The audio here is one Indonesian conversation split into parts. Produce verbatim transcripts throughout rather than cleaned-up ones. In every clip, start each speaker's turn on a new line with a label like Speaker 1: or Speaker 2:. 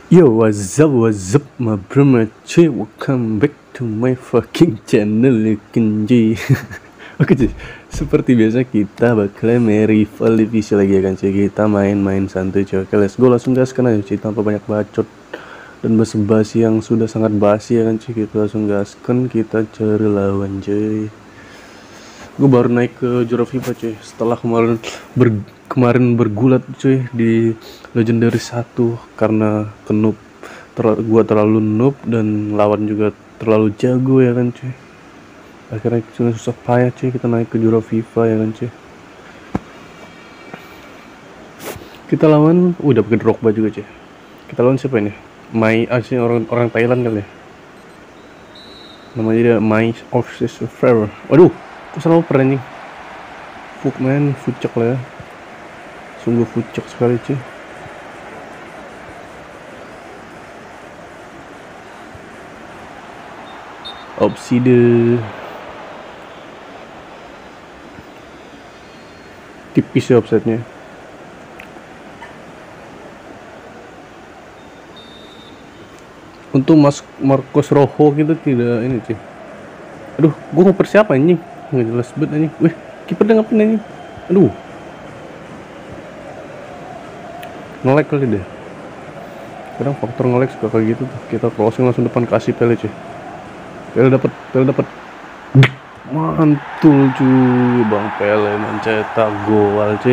Speaker 1: Yo, what's up, what's up, my bro, my cuy, welcome back to my fucking channel, Kenji. Oke cuy, seperti biasa kita bakalan mereview divisi lagi ya kan cuy. Kita main-main santuy cuy. Oke, let's go, langsung gaskan aja cuy, tanpa banyak bacot dan basa-basi yang sudah sangat basi ya kan cuy. Kita langsung gaskan, kita cari lawan cuy. Gue baru naik ke Jura FIFA cuy, setelah kemarin ber kemarin bergulat cuy di Legendary satu karena ke noob. Ter gua terlalu noob dan lawan juga terlalu jago ya kan cuy. Akhirnya cuma susah payah cuy kita naik ke Jura FIFA ya kan cuy. Kita lawan udah pakai Drogba juga cuy. Kita lawan siapa ini? Mai asli orang orang Thailand kali ya. Namanya dia Mai Orsis Ferrer. Waduh, kok salah oper anjing. Fuck man, fucek lah ya. Sungguh fucek sekali cuy. Opside tipis ya offsetnya. Untuk Mas Marcos Rojo gitu tidak ini cuy. Aduh, gua ngoper siapa anjing? Nggak jelas banget anjing. Wih, kiper dia ngapain anjing? Aduh, nge-lag kali deh. Kadang faktor nge-lag suka kayak gitu tuh. Kita crossing langsung depan kasih Pele cuy. Pele dapat, Pele dapat. Mantul cuy, Bang Pele mencetak gol cuy.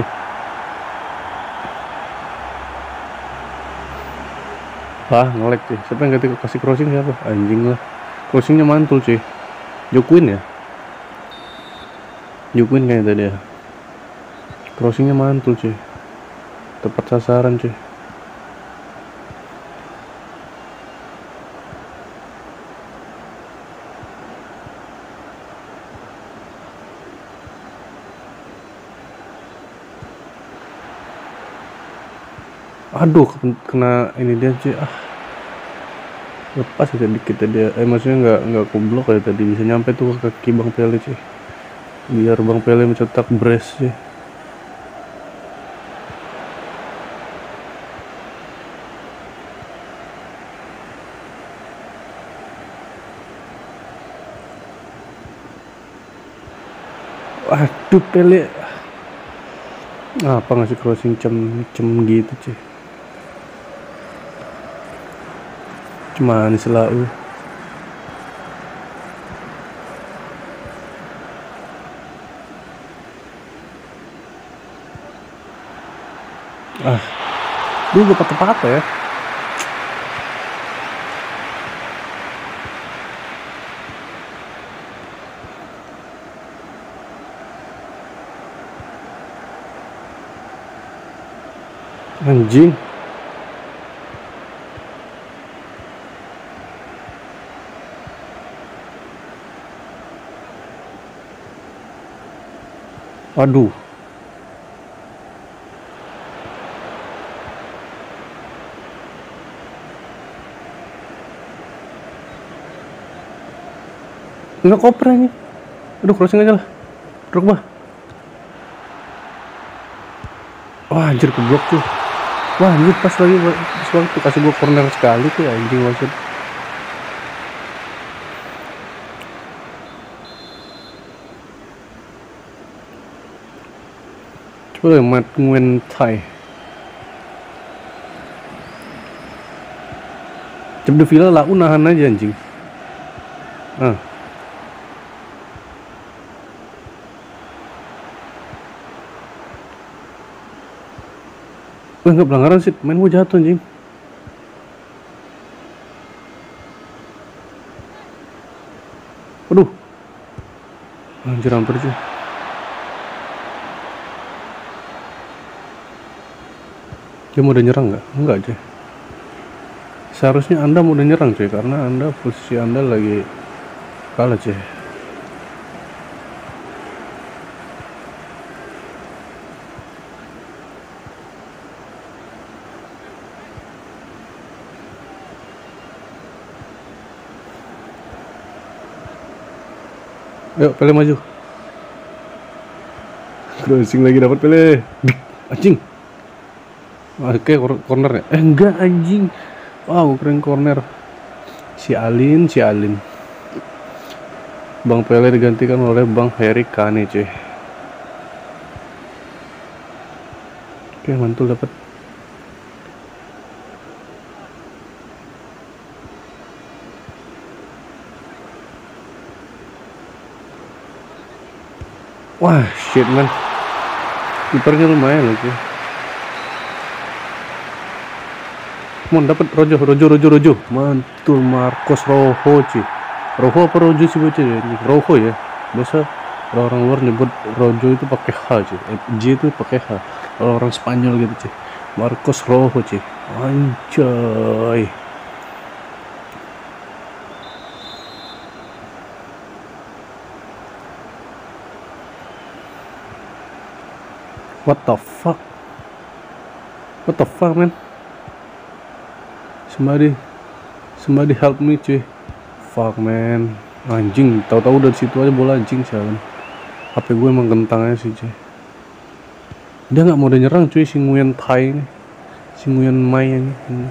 Speaker 1: Ah, nge-lag cuy. Siapa yang ganti kasih crossing siapa? Anjing lah. Crossingnya mantul cuy. Jokuin ya? Jokuin kayaknya tadi ya. Crossingnya mantul cuy. Tepat sasaran cuy. Aduh, kena ini dia cuy. Ah, lepas aja dikit tadi. Eh maksudnya nggak nggak kublok ya tadi, bisa nyampe tuh ke kaki Bang Pele cuy. Biar Bang Pele mencetak brace cuy. Waduh, Pele. Ah, apa ngasih crossing cem-cem gitu cuy. Cuma selalu ah dulu gue patah-patah ya. Anjing. Waduh. Enggak koper ini. Aduh, crossing aja lah. Drogba. Wah, anjir keblok tuh. Wah, anjir pas lagi pas waktu kasih gua corner sekali tuh anjing maksud. Coba Mat Nguyen Thai. Cepet Villa lah, nahan aja anjing. Ah. Wah, nggak pelanggaran sih, main gua jatuh anjing. Aduh, anjir hampir cuy. Dia mau udah nyerang nggak? Enggak cuy. Seharusnya Anda mau udah nyerang cuy, karena Anda posisi Anda lagi kalah cuy. Ayo Pele maju. Crossing lagi dapat Pele. Anjing. Oke, corner ya. Eh enggak anjing. Wow, keren corner. Si Alin, si Alin. Bang Pele digantikan oleh Bang Harry Kane, cuy. Oke, mantul dapat. Wah, shit man. Kipernya lumayan loh, cuy. Mon dapat Rojo, Rojo, Rojo, Rojo. Mantul Marcos Rojo, cuy. Rojo apa Rojo sih bocah ya? Rojo ya. Biasa orang-orang luar nyebut Rojo itu pakai H, cuy. Eh, J itu pakai H. Kalau orang Spanyol gitu, cuy. Marcos Rojo, cuy. Anjay. What the fuck? What the fuck, man? Somebody, somebody help me, cuy. Fuck, man. Anjing, tahu-tahu dari situ aja bola anjing sialan. H P gue emang kentangnya sih, cuy. Dia nggak mau udah nyerang, cuy, si Nguyen Thai ini. Si Nguyen Mai ini. Hmm.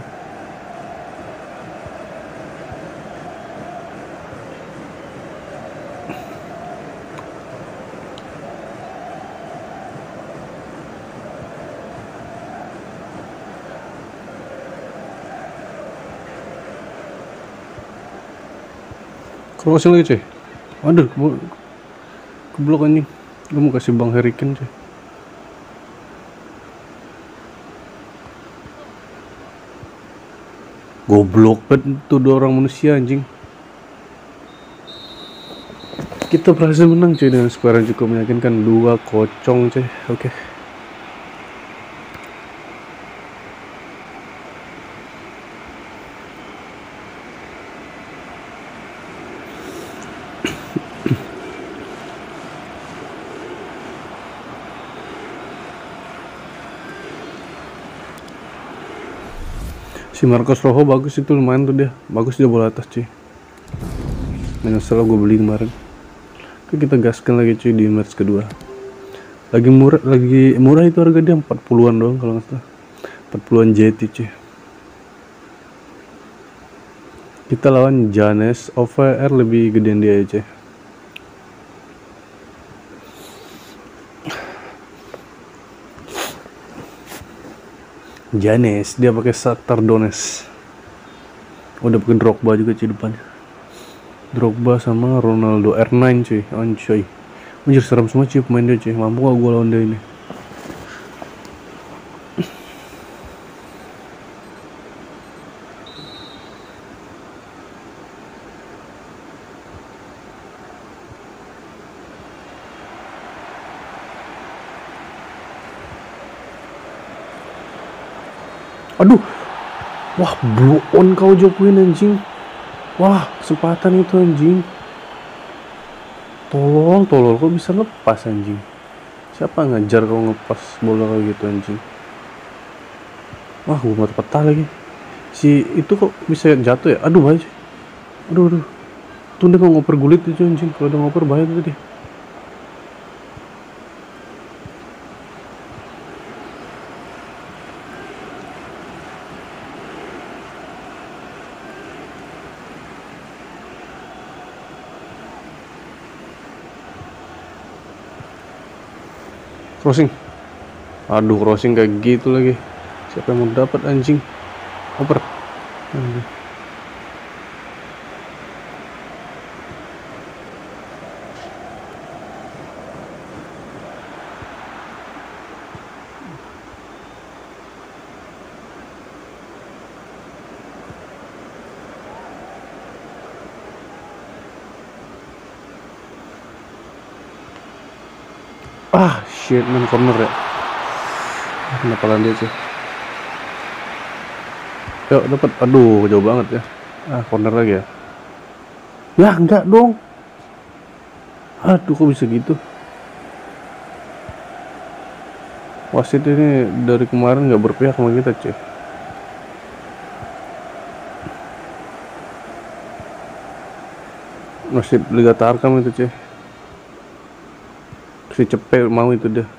Speaker 1: Crossing lagi, cuy. Aduh, keblok anjing. Gue mau kasih Bang Harry Kane, cuy. Goblok banget tuh dua orang manusia anjing. Kita berhasil menang, cuy, dengan skor yang cukup meyakinkan, dua kosong, cuy. Oke. Okay. Si Marcos Rojo bagus itu, lumayan tuh dia. Bagus dia bola atas, cuy. Menyesal gue beli kemarin. Oke, kita gaskan lagi, cuy, di match kedua. Lagi murah, lagi murah itu harga dia empat puluhan doang kalau nggak salah. empat puluhan J T, cuy. Kita lawan Janes, O V R lebih gedean dia aja. Janes, dia pakai Shakhtar Donetsk. Udah pakai Drogba juga, cuy, depannya. Drogba sama Ronaldo R sembilan, cuy. Anjay. Anjir, serem semua, cuy, pemain dia, cuy. Mampu gak gue lawan dia ini? Aduh. Wah, blow on kau Jokowi anjing. Wah, kesempatan itu anjing. Tolong, tolong, kok bisa ngepas anjing? Siapa ngajar kau ngepas bola kayak gitu anjing? Wah, gue mata peta lagi. Si itu kok bisa jatuh ya? Aduh, bahaya. Aduh, aduh. Tuh dia nggak ngoper gulit itu anjing. Kalau udah ngoper bahaya tuh dia. Crossing. Aduh, crossing kayak gitu lagi. Siapa yang mau dapat anjing? Oper. Anjing. Ah, shit, man, corner ya. Kenapa lan dia sih? Yuk, dapat. Aduh, jauh banget ya. Ah, corner lagi ya. Ya, enggak dong. Aduh, kok bisa gitu? Wasit ini dari kemarin nggak berpihak sama kita, cuy. Wasit Liga Tarkam itu, cuy. Si cepet mau itu dia.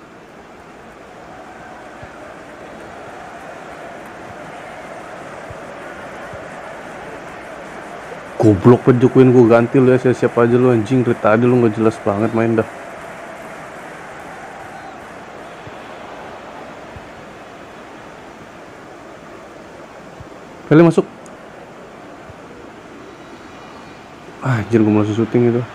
Speaker 1: Goblok pejukuin gue ganti lu ya, siapa aja lu anjing. Dari tadi lu nggak jelas banget main dah. Pele masuk. Ah, anjir gue masih syuting itu.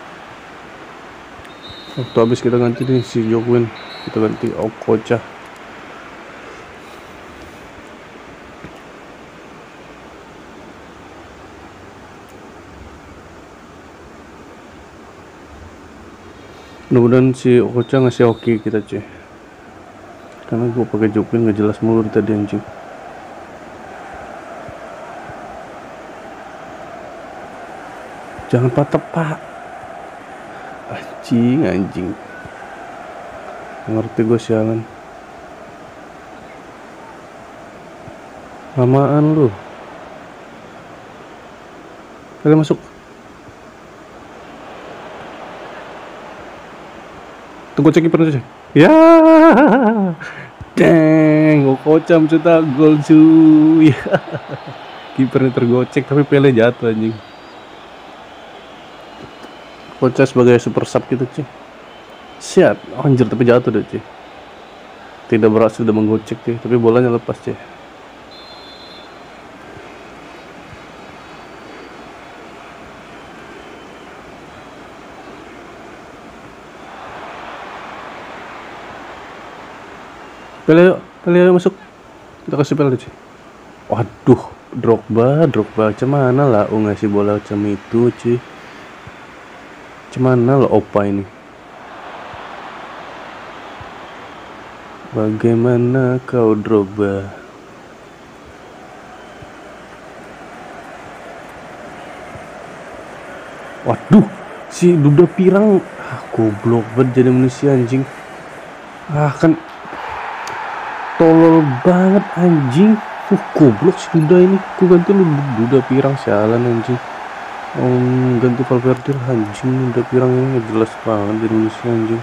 Speaker 1: Waktu habis kita ganti nih si Jokwin, kita ganti Okocha. Mudah-mudahan si Okocha ngasih oke kita cuy, karena gue pakai Jokwin nggak jelas mulu tadi anjing. Jangan patah pak, anjing anjing. Ngerti gue sialan. Lamaan lu. Kalian masuk. Tunggu cek kiper aja. Ya. Deng, Okocha mencetak gol cuy. Kipernya tergocek tapi Pele jatuh anjing. Okocha sebagai super sub gitu cuy. Siap, anjir tapi jatuh deh cuy. Tidak berhasil udah menggocek cuy, tapi bolanya lepas cuy. Pele, Pele masuk. Kita kasih Pele cuy. Waduh, Drogba, Drogba cemana lah, oh ngasih bola macam itu cuy. Cemana lah opa ini. Bagaimana kau Drogba? Waduh, si Duda Pirang, ah, goblok banget jadi manusia anjing. Ah kan tolol banget anjing. Uh, goblok si Duda ini. Ku ganti lu Duda Pirang sialan anjing. Om ganti Valverde anjing. Duda Pirang ini jelas banget jadi manusia anjing.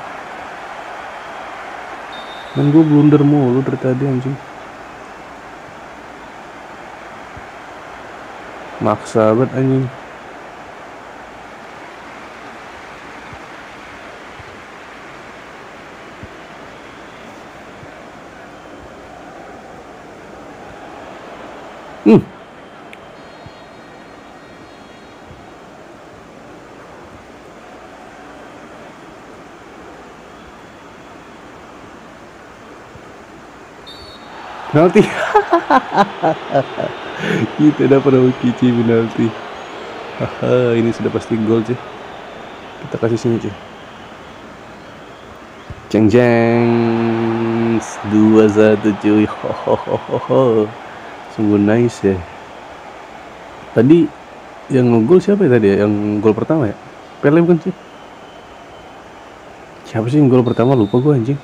Speaker 1: Dan gue blunder mulu dari tadi anjing. Maksa banget anjing. Hmm. Penalti. Kita dapat Okici penalti. Haha, ini sudah pasti gol cuy. Kita kasih sini cuy. Jeng jeng dua satu cuy. Hohohoho. Sungguh nice ya. Tadi yang ngegol siapa ya tadi ya? Yang gol pertama ya? Pele bukan sih? Siapa sih yang gol pertama? Lupa gue anjing.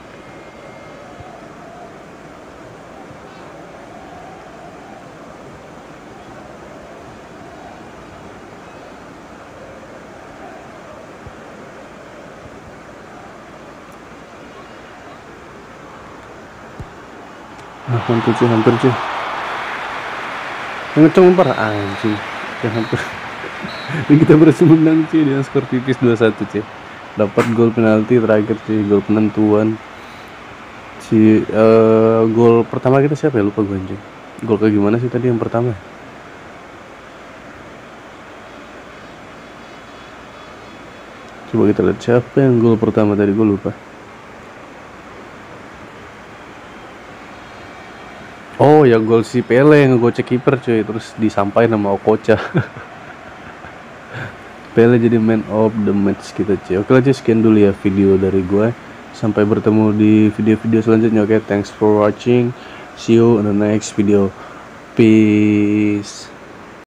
Speaker 1: Nah, hampir cuy, hampir cuy. Ngecong parah anjing. Yang hampir. Dan kita berhasil menang cuy dengan skor tipis dua satu cuy. Dapat gol penalti terakhir cuy, gol penentuan. Si uh, gol pertama kita siapa ya? Lupa gue anjing. Gol kayak gimana sih tadi yang pertama? Coba kita lihat siapa yang gol pertama tadi, gue lupa. Oh ya, gol si Pele yang ngegocek kiper cuy, terus disampaikan sama Okocha. Pele jadi man of the match kita cuy. Oke lah cuy, sekian dulu ya video dari gue. Sampai bertemu di video-video selanjutnya. Oke, thanks for watching. See you in the next video. Peace.